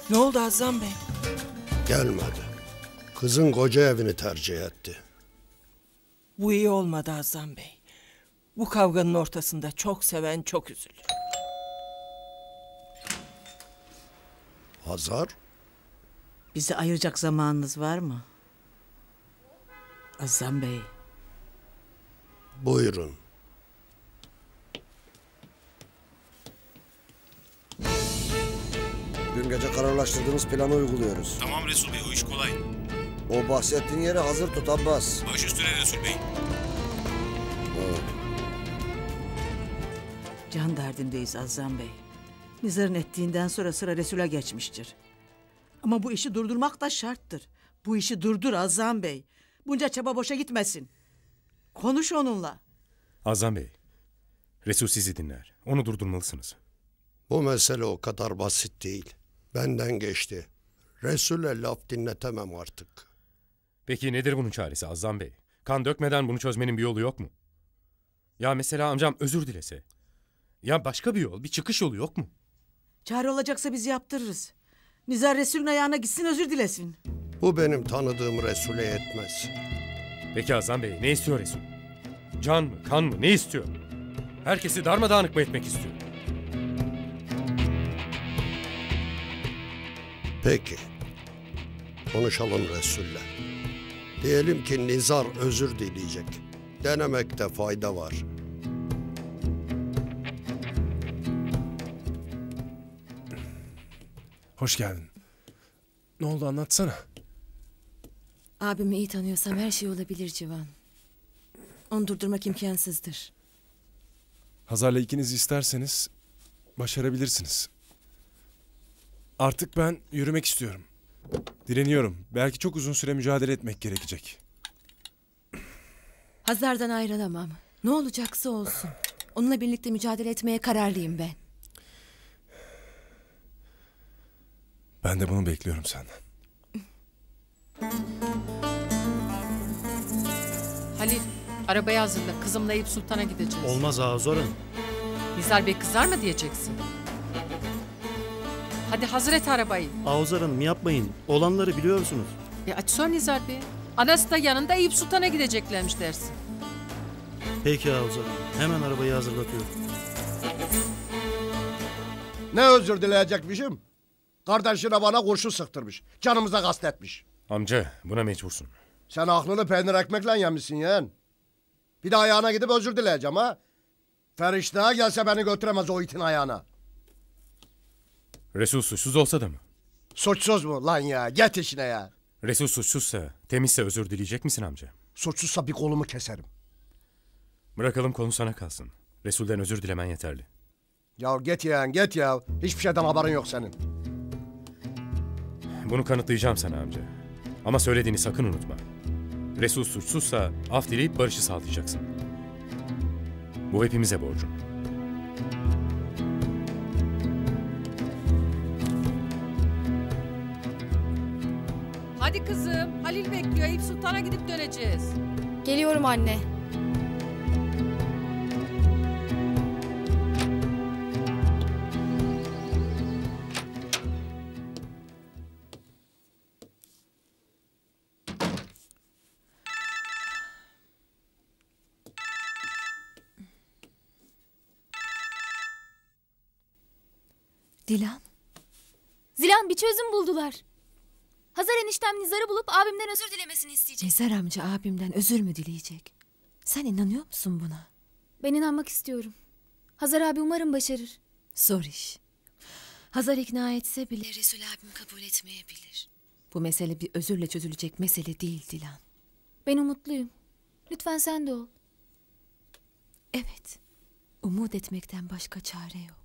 Ne oldu Azam Bey? Gelmedi. Kızın koca evini tercih etti. Bu iyi olmadı Azam Bey. Bu kavganın ortasında çok seven çok üzülür. Hazar, Bizi ayıracak zamanınız var mı? Azam Bey. buyurun. Dün gece kararlaştırdığımız planı uyguluyoruz. Tamam Resul Bey, o iş kolay. O bahsettiğin yeri hazır tut Abbas. Baş üstüne Resul Bey. Can derdindeyiz Azam Bey. Nizar'ın ettiğinden sonra sıra Resul'e geçmiştir. Ama bu işi durdurmak da şarttır. Bu işi durdur Azam Bey. Bunca çaba boşa gitmesin. Konuş onunla. Azam Bey, Resul sizi dinler. Onu durdurmalısınız. Bu mesele o kadar basit değil. Benden geçti. Resul'e laf dinletemem artık. Peki nedir bunun çaresi Azam Bey? Kan dökmeden bunu çözmenin bir yolu yok mu? Ya mesela amcam özür dilese. Ya başka bir yol, bir çıkış yolu yok mu? Çare olacaksa biz yaptırırız. Nizar Resul'ün ayağına gitsin özür dilesin. Bu benim tanıdığım Resul'e yetmez. Peki Azam Bey, ne istiyor Resul? Can mı, kan mı, ne istiyor? Herkesi darmadağınık mı etmek istiyor? Peki. Konuşalım Resul'le. Diyelim ki Nizar özür dileyecek. Denemekte fayda var. Hoş geldin. Ne oldu anlatsana. Abimi iyi tanıyorsam her şey olabilir Civan. Onu durdurmak imkansızdır. Hazar'la ikiniz isterseniz başarabilirsiniz. Artık ben yürümek istiyorum. Direniyorum. Belki çok uzun süre mücadele etmek gerekecek. Hazar'dan ayrılamam. Ne olacaksa olsun. Onunla birlikte mücadele etmeye kararlıyım ben. Ben de bunu bekliyorum senden. Halil, arabayı hazırla. Kızımla Eyüp Sultan'a gideceğiz. Olmaz Azor Hanım. Nizar Bey kızar mı diyeceksin? Hadi hazır et arabayı. Azor Hanım yapmayın. Olanları biliyorsunuz. Aç sor Nizar Bey. Anası da yanında Eyüp Sultan'a gideceklermiş dersin. Peki Azor Hanım. Hemen arabayı hazırlatıyorum. Ne özür dileyecekmişim? Kardeşine bana kurşun sıktırmış. Canımıza kastetmiş. Amca, buna mecbursun. Sen aklını peynir ekmekle yemişsin yeğen. Bir de ayağına gidip özür dileyeceğim ha. Feriştah'a gelse beni götüremez o itin ayağına. Resul suçsuz olsa da mı? Suçsuz mu lan ya? Get işine ya. Resul suçsuzsa, temizse özür dileyecek misin amca? Suçsuzsa bir kolumu keserim. Bırakalım konu sana kalsın. Resul'den özür dilemen yeterli. Ya git yeğen git ya. Hiçbir şeyden haberin yok senin. Bunu kanıtlayacağım sana amca. Ama söylediğini sakın unutma. Resul suçsuzsa af dileyip barışı sağlayacaksın. Bu hepimize borcun. Hadi kızım, Halil bekliyor. Eyüp Sultan'a gidip döneceğiz. Geliyorum anne. Dilan. Zilan bir çözüm buldular. Hazar eniştem Nizar'ı bulup abimden özür dilemesini isteyecek. Nizar amca abimden özür mü dileyecek? Sen inanıyor musun buna? Ben inanmak istiyorum. Hazar abi umarım başarır. Zor iş. Hazar ikna etse bile Resul abim kabul etmeyebilir. Bu mesele bir özürle çözülecek mesele değil Dilan. Ben umutluyum. Lütfen sen de ol. Evet. Umut etmekten başka çare yok.